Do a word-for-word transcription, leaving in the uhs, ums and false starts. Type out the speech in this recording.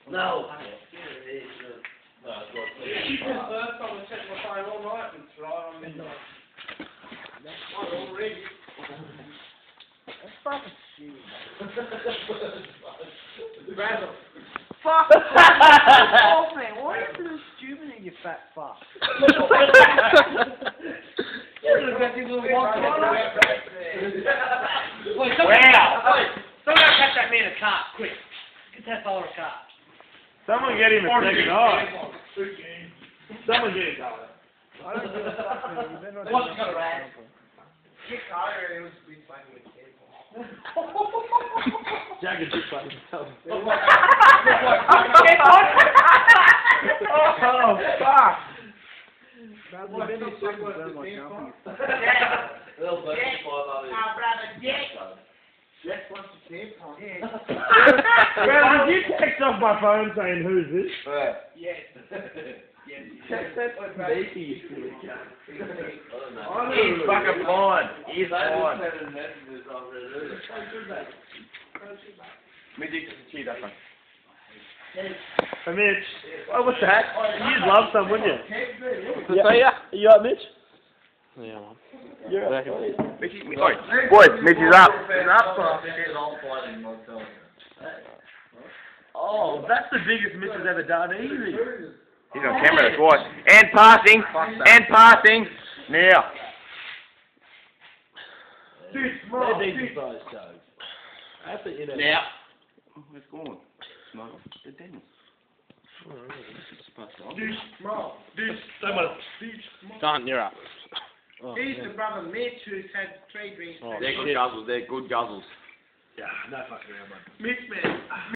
No. No, it's not. It's the first time I checked my phone all night and it's right on midnight. I'm already. That's fucking stupid. Random. Fuck off, man. Why are you so stupid, you fat fuck? Wow! Someone catch that man a cart, quick. Get that fella a cart. Someone get him a second eye. Someone get him going. I don't give a fuck, man. You better not What's do got a that. rat? Get Carter and it was been fucking with kids. Jack is just fucking himself. Oh, fuck! What the fuck was the thing for? Little buddy, five others. Our brother Jack. Jack wants to tampon. Well, did you text off my phone saying who's this? Yes. Yes. That's sneaky, you silly cunt. He's fucking blind. He's blind. Hey, Mitch. Oh, what's that? You'd love some, wouldn't you? Yeah. Are you up, Mitch? Yeah, man. You're up. Boys, Mitch is up. Oh, that's the biggest Mitch has ever done, easy. He's on camera, that's why. And passing. And passing. Now. They're decent sized dogs. That's it, you know. Now. Where's going? Smirnoff. They're Dennis. Dude, small. Dude, so much. Dude, Don, you're up. He's the brother Mitch who's had three drinks. They're good guzzles. They're good guzzles. Yeah, no fucking around, mate. Mitch, man.